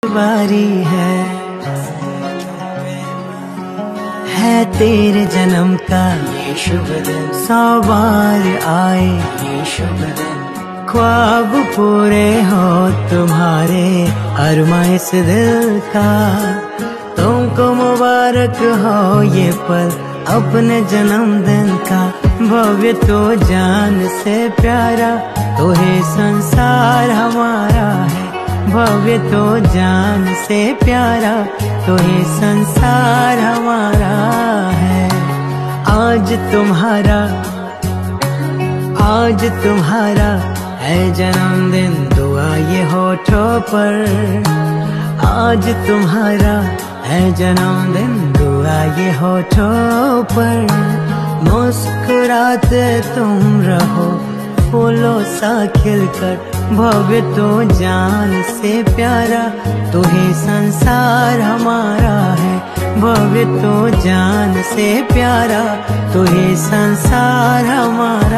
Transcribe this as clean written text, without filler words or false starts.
बारी है तेरे जन्म का ये शुभ दिन, 100 बार आए ये शुभ दिन, ख्वाब पूरे हो तुम्हारे अरमा इस दिल का। तुमको मुबारक हो ये पल अपने जन्मदिन का, भव्य तो जान से प्यारा तो है संसार हमारा है, भव्य तो जान से प्यारा तो ये संसार हमारा है। आज तुम्हारा है जन्मदिन, दुआ ये होठों पर। आज तुम्हारा है जन्मदिन, दुआ ये होठों पर। मुस्कुराते तुम रहो फूलों सा खिलकर, भव्य तो जान से प्यारा तो ही संसार हमारा है, भव्य तो जान से प्यारा तो ही संसार हमारा।